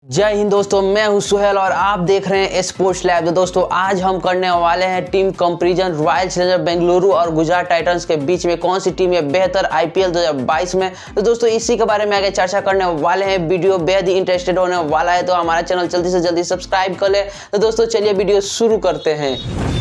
जय हिंद दोस्तों, मैं हूं सुहेल और आप देख रहे हैं स्पोर्ट्स लैब। तो दोस्तों आज हम करने वाले हैं team comparison Royal Challenger Bengaluru और गुजरात टाइटंस के बीच में कौन सी टीम है बेहतर आईपीएल 2022 में। तो दोस्तों इसी के बारे में आगे चर्चा करने वाले हैं। वीडियो बेहद ही इंटरेस्टेड होने वाला है, तो हमारा चैनल जल्दी से जल्दी सब्सक्राइब कर ले। तो दोस्तों चलिए वीडियो शुरू करते हैं।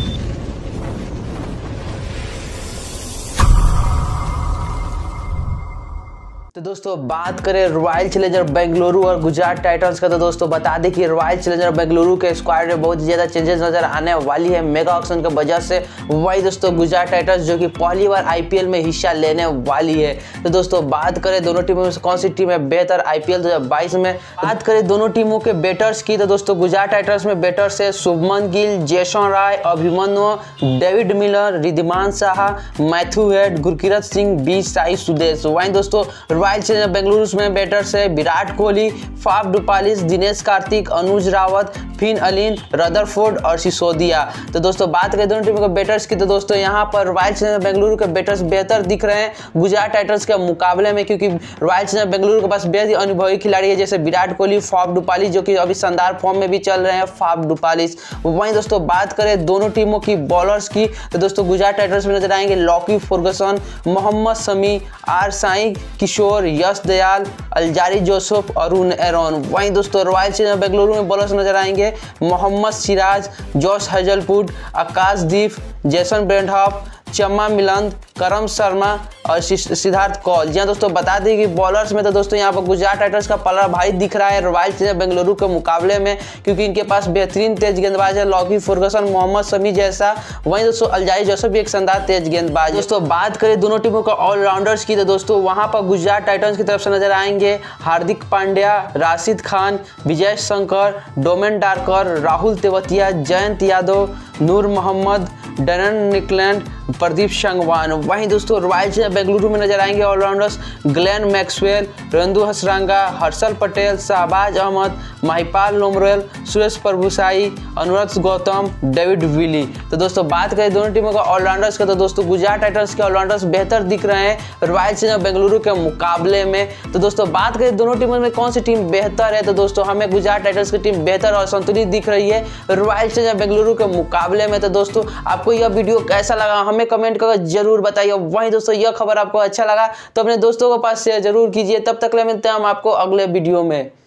तो दोस्तों बात करें रॉयल चैलेंजर बेंगलुरु और गुजरात टाइटंस का, तो दोस्तों बता दें कि रॉयल चैलेंजर बेंगलुरु के स्क्वाड में बहुत ही ज़्यादा चेंजेस नजर आने वाली है मेगा ऑक्शन की वजह से। वही दोस्तों गुजरात टाइटंस जो कि पहली बार आईपीएल में हिस्सा लेने वाली है। तो दोस्तों बात करें दोनों टीमों में से कौन सी टीम है बेहतर आईपीएल 2022 में। बात करें दोनों टीमों के बैटर्स की, तो दोस्तों गुजरात टाइटंस में बैटर्स है Shubman Gill, Jason Roy, Abhimanyu, David Miller, Wriddhiman Saha, Matthew Head, Gurkeerat Singh, B Sai Sudesh. वहीं दोस्तों रॉयल चैलेंजर बेंगलुरु में बैटर्स है Virat Kohli, Faf du Plessis, Dinesh Karthik, Anuj Rawat, Finn Allen, Rutherford और सिसोदिया। तो दोस्तों बात करें दोनों टीमों के बैटर्स की, तो दोस्तों यहाँ पर रॉयल चैलेंजर बेंगलुरु के बैटर्स बेहतर दिख रहे हैं गुजरात टाइटंस के मुकाबले में, क्योंकि रॉयल चैलेंजर बेंगलुरु के पास बेहद ही अनुभवी खिलाड़ी है जैसे विराट कोहली, फाफ डुप्लेसिस जो कि अभी शानदार फॉर्म में भी चल रहे हैं फाफ डुप्लेसिस। वहीं दोस्तों बात करें दोनों टीमों की बॉलर्स की, तो दोस्तों गुजरात टाइटंस में नजर आएंगे Lockie Ferguson, Mohammed Shami, R Sai Kishore, Yash Dayal, Alzarri Joseph, Arun Aaron. वहीं दोस्तों रॉयल चैलेंजर बेंगलुरु में बॉलर्स नजर आएंगे Mohammed Siraj, Josh Hazlewood, Akashdeep, Jason Behrendorff, Chama Milind, Karan Sharma और सिद्धार्थ कौल। जी हाँ दोस्तों बता दें कि बॉलर्स में तो दोस्तों यहाँ पर गुजरात टाइटंस का पलड़ा भारी दिख रहा है रॉयल चैलेंजर बेंगलुरु के मुकाबले में, क्योंकि इनके पास बेहतरीन तेज गेंदबाज है लॉकी फर्गुसन, मोहम्मद शमी जैसा। वहीं दोस्तों अल्जारी जोसेफ भी एक शानदार तेज गेंदबाज। दोस्तों बात करें दोनों टीमों का ऑलराउंडर्स की, तो दोस्तों वहाँ पर गुजरात टाइटंस की तरफ से नजर आएंगे हार्दिक पांड्या, राशिद खान, विजय शंकर, डोमेन डार्कर, राहुल तेवतिया, जयंत यादव, नूर मोहम्मद, डरन निकलैंड, प्रदीप संगवान। वहीं दोस्तों रॉयल चैलेंजर बेंगलुरु में नजर आएंगे allrounders Glenn Maxwell, Wanindu Hasaranga, Harshal Patel, Shahbaz Ahmed, Mahipal Lomror, सुरेश प्रभुसाई, अनुराग गौतम, डेविड विली। तो दोस्तों बात करें दोनों टीमों का ऑलराउंडर्स का, तो दोस्तों गुजरात टाइटंस के ऑलराउंडर्स बेहतर दिख रहे हैं रॉयल चैलेंजर बेंगलुरु के मुकाबले में। तो दोस्तों बात करें दोनों टीमों में कौन सी टीम बेहतर है, तो दोस्तों हमें गुजरात टाइटंस की टीम बेहतर और संतुलित दिख रही है रॉयल चैलेंजर बेंगलुरु के मुकाबले में। तो दोस्तों आपको यह वीडियो कैसा लगा हमें कमेंट करके जरूर बताइए। वहीं दोस्तों यह खबर आपको अच्छा लगा तो अपने दोस्तों के पास शेयर जरूर कीजिए। तब तक ले मिलते हैं हम आपको अगले वीडियो में।